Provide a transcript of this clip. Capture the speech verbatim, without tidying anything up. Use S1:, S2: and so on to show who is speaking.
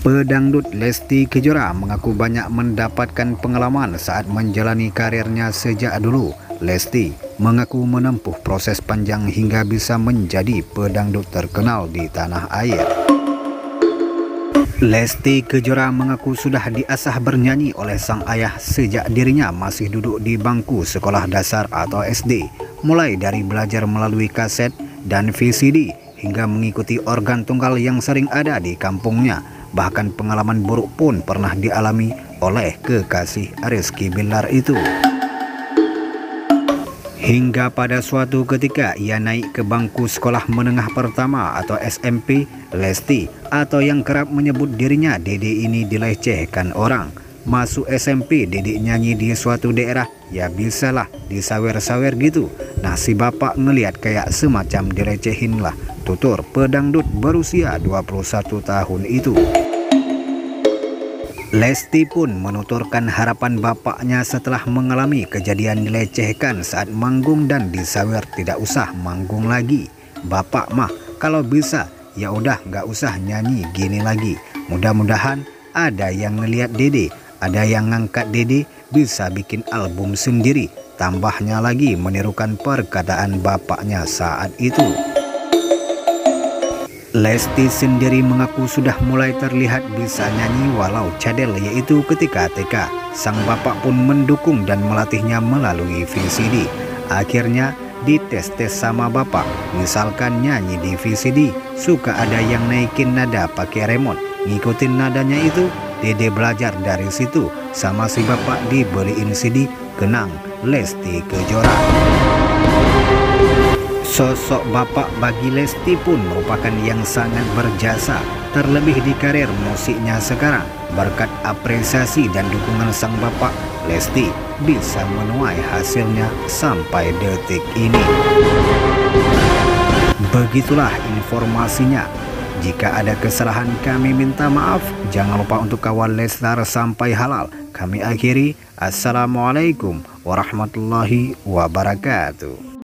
S1: Pedangdut Lesti Kejora mengaku banyak mendapatkan pengalaman saat menjalani karirnya sejak dulu. Lesti mengaku menempuh proses panjang hingga bisa menjadi pedangdut terkenal di tanah air. Lesti Kejora mengaku sudah diasah bernyanyi oleh sang ayah sejak dirinya masih duduk di bangku sekolah dasar atau S D, mulai dari belajar melalui kaset dan V C D hingga mengikuti organ tunggal yang sering ada di kampungnya. Bahkan pengalaman buruk pun pernah dialami oleh kekasih Rizky Bilar itu. Hingga pada suatu ketika ia naik ke bangku sekolah menengah pertama atau S M P, Lesti atau yang kerap menyebut dirinya Dede ini dilecehkan orang. Masuk S M P, Dede nyanyi di suatu daerah, ya bisalah disawer-sawer gitu. Nah si bapak ngeliat kayak semacam dilecehin lah, tutur pedangdut berusia dua puluh satu tahun itu. Lesti pun menuturkan harapan bapaknya setelah mengalami kejadian dilecehkan saat manggung dan disawer tidak usah manggung lagi. Bapak mah kalau bisa ya udah nggak usah nyanyi gini lagi. Mudah-mudahan ada yang ngeliat Dede, ada yang ngangkat Dede bisa bikin album sendiri. Tambahnya lagi menirukan perkataan bapaknya saat itu. Lesti sendiri mengaku sudah mulai terlihat bisa nyanyi walau cadel, yaitu ketika T K. Sang bapak pun mendukung dan melatihnya melalui V C D. Akhirnya dites-tes sama bapak. Misalkan nyanyi di V C D, suka ada yang naikin nada pakai remote. Ngikutin nadanya itu, Dede belajar dari situ. Sama si bapak dibeliin C D, kenang Lesti Kejora. Sosok bapak bagi Lesti pun merupakan yang sangat berjasa, terlebih di karir musiknya sekarang. Berkat apresiasi dan dukungan sang bapak, Lesti bisa menuai hasilnya sampai detik ini. Begitulah informasinya. Jika ada kesalahan kami minta maaf. Jangan lupa untuk kawal Leslar sampai halal. Kami akhiri. Assalamualaikum warahmatullahi wabarakatuh.